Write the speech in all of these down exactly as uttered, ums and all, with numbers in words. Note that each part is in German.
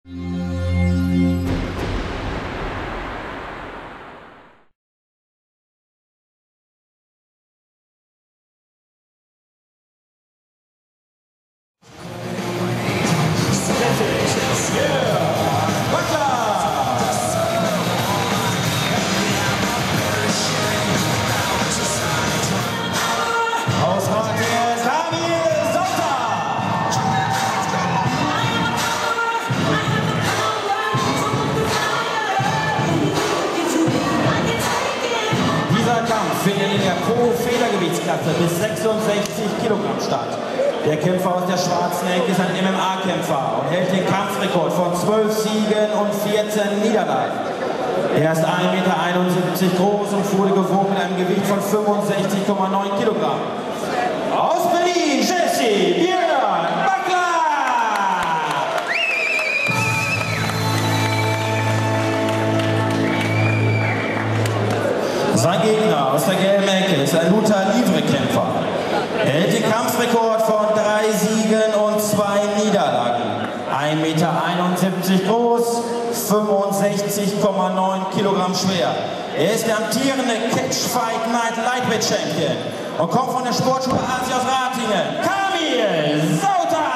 Findet in der Pro-Federgewichtsklasse bis sechsundsechzig Kilogramm statt. Der Kämpfer aus der schwarzen Ecke ist ein M M A-Kämpfer und hält den Kampfrekord von zwölf Siegen und vierzehn Niederlagen. Er ist ein Meter einundsiebzig groß und wurde gewogen mit einem Gewicht von fünfundsechzig Komma neun Kilogramm. Aus Berlin, Jesse Björn Backler! Sein Gegner aus der gelben Ecke ist ein Luta-Livre-Kämpfer. Er hält den Kampfrekord von drei Siegen und zwei Niederlagen. ein Meter einundsiebzig groß, fünfundsechzig Komma neun Kilogramm schwer. Er ist der amtierende Catch Fight Night Lightweight Champion und kommt von der Sportschule Asia aus Ratingen. Kamil Sauter!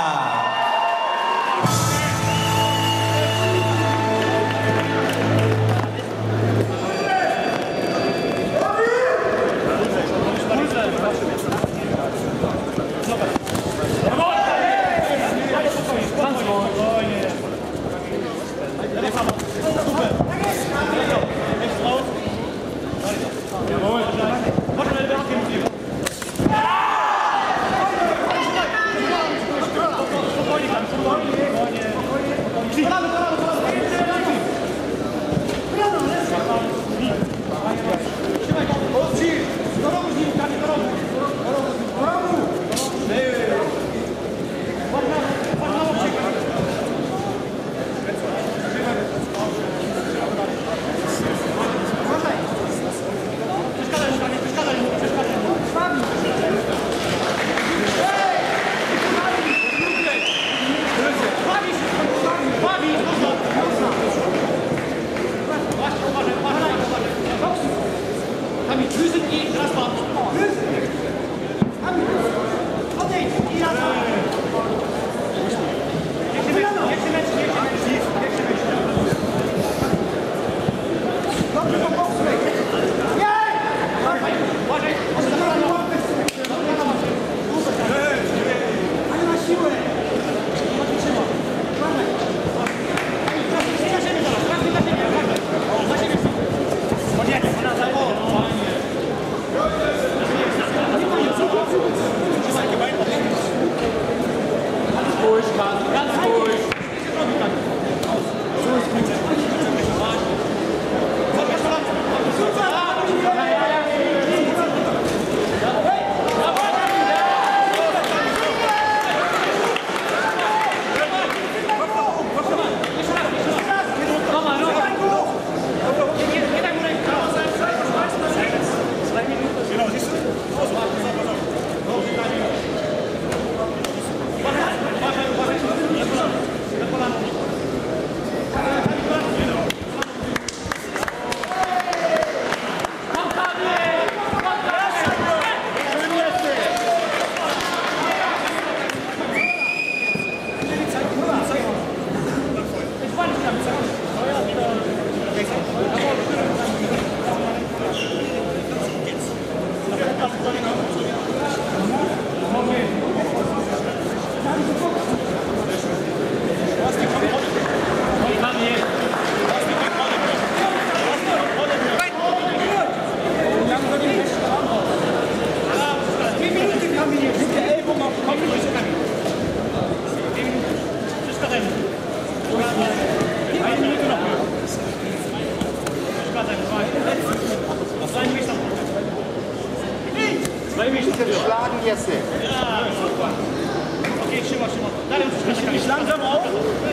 Schlagen Jesse. Ja, super. Okay, schimmer, schimmer. Nicht langsam auf.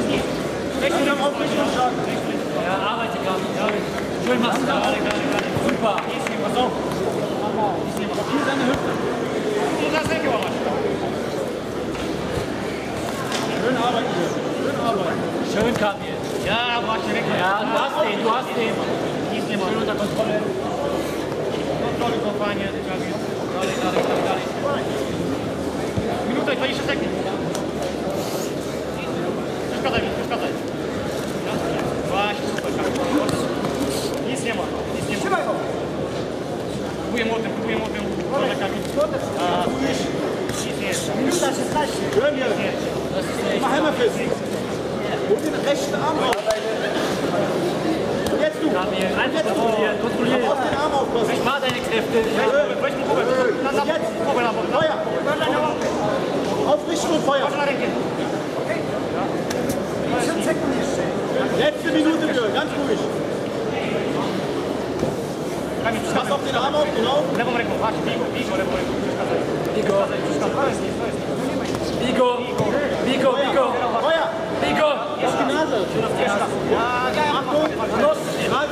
Langsam auf, nicht schlagen. Ja, arbeite gerade. Ja. Schön machst du. Gerade, gerade, gerade. Super. Pass auf. Hier ist deine Hüfte. Du das weg, aber. Schön arbeiten. Schön arbeiten. Schön, Kamil. Ja, mach direkt. Ja, du hast den, du hast den. Die ist schön unter Kontrolle. Kontrolle, Kompanie, Kamil. Dalej, dalej, dalej, dalej. Minuta i dwadzieścia sekund. Przeszkadzaj mi, przeszkadzaj. Właśnie, super, Kamil. Nic nie ma, nic nie ma. Trzymaj go. Próbuję młotem, próbuję młotem. Może Kamil. Nic nie jest. Minuta szesnaście. Mach immer fest. Hol den rechten Arm raus. Jetzt du. Einfach kontrollieren, kontrollieren. Auf den Arm aufpassen. Ich mache deine Kräfte. Jetzt. Feuer. Aufrichten und Feuer. Letzte Minute, Björn. Ganz ruhig. Pass auf den Arm auf, genau. Lewo, lewo, patrz, Bigo, Bigo, lewo, lewo. Bigo. Bigo. Bigo, Bigo. Feuer. Bigo. Auf die Nase. Schön auf die Nase. Ja, geil. Achtung. Los. Gerade.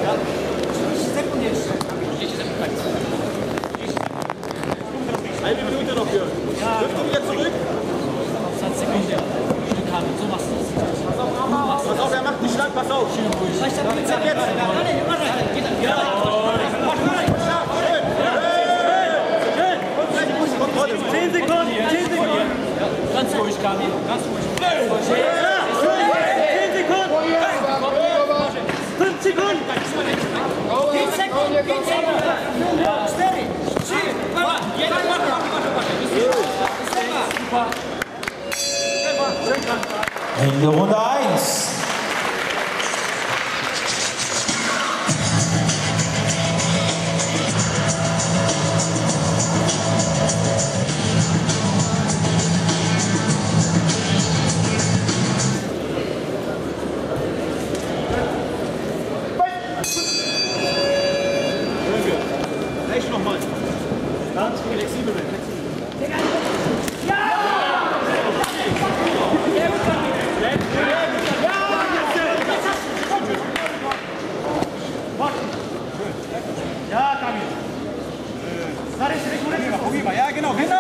Eine Minute noch, Björn. Hüfte wieder zurück. zwanzig Sekunden. So machst du es. Pass auf, er macht nicht lang. Pass auf. Zack, jetzt. Ja. zehn Sekunden, zehn Sekunden. Ganz ruhig, Kamil. Ganz ruhig. zehn Sekunden. fünf Sekunden. zehn Sekunden. Ende Runde eins. Rechts nochmal. Ganz flexibel werden. Ja, Kamil. Ja, genau, genau.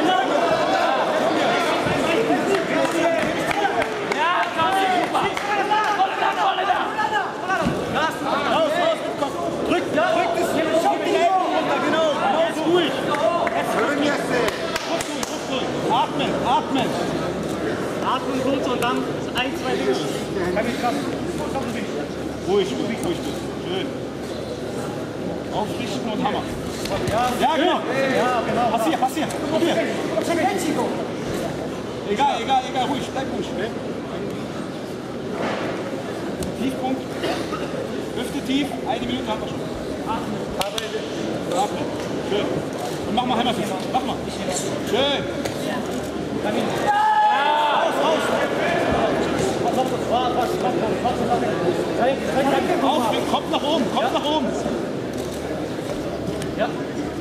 Ja, Kamil, super. Volle da, volle da. Raus, raus mit Kopf. Drück, drück das hier. Schau die Ellbogen runter, genau. Genau so ruhig. Schön jetzt. Atmen, atmen. Atmen kurz und dann ein, zwei Dinge. Kamil, krass. Ruhig, ruhig, ruhig. Schön. Aufrichten und Hammer. Ja, ja, genau. Ja, genau. Passier, passier. Probier. Egal, egal, egal. Ruhig, bleib ruhig. Tiefpunkt. Hüfte tief. Eine Minute haben wir schon. Atmen. Atmen. Schön. Und mach mal Hammer fest. Mach mal. Schön. Aufbringen, Kopf nach oben, Kopf nach oben. Ja.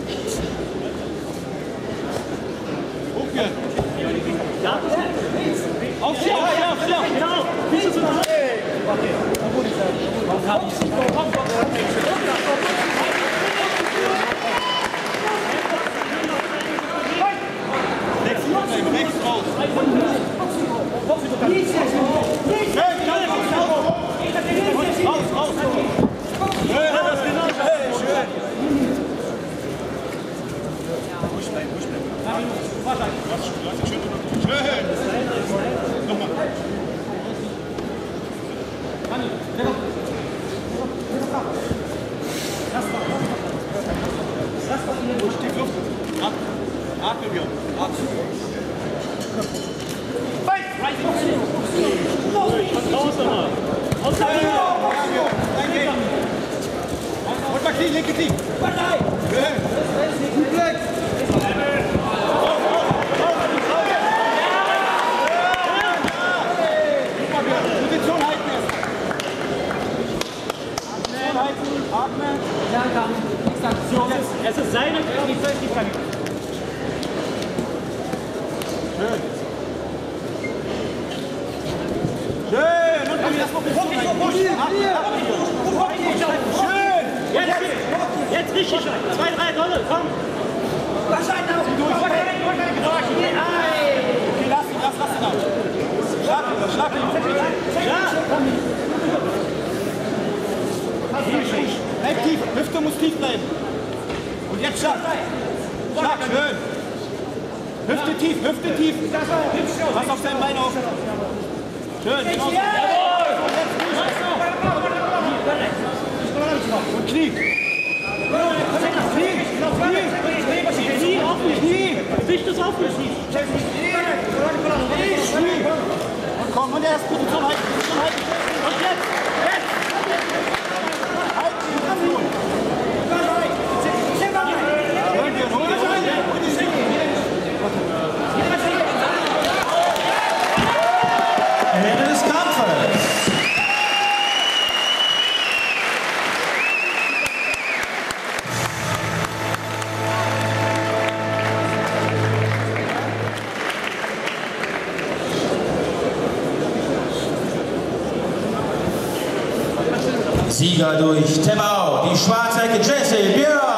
Hochgehen. Ja. Auf Schlag, ja, auf Schlag. Genau. Füße zu nach unten. Okay. Komm, Kamil. Komm, komm, komm. Rechts raus. Raus, raus. Schön, hat das genau. Schön. Ruhig bleiben, ruhig bleiben. Schön. Nochmal. Ruhig tief Luft. Atmen wir. Atmen. Und mal Knie, linke Knie. Gut weg. Position halten erst. Position halten, atmen. Ja, dann. Es ist seine Tiefgang. Schön. Schön. Und dann erstmal Position halten. Schön. Jetzt, jetzt richtig. Zwei, drei Tolle, komm. Wahrscheinlich auch. Okay, lass ihn, lass, lass ihn ab. Schlag ihn, schlag ihn. Bleib tief, Hüfte muss tief bleiben. Und jetzt Schlag. Schlag, schön. Hüfte tief, Hüfte tief. Pass auf dein Bein auf. Schön, genau so. Und Knie. Knie. Knie. Knie. Wicht ist aufgeschießt. Knie. Und komm, und erst Position halten. Position halten. Und jetzt. Jetzt. Halten. Position. Schön, wir holen. Ende des Kampfes. Sieger durch Tap Out, die Schwarzecke Jesse Björn.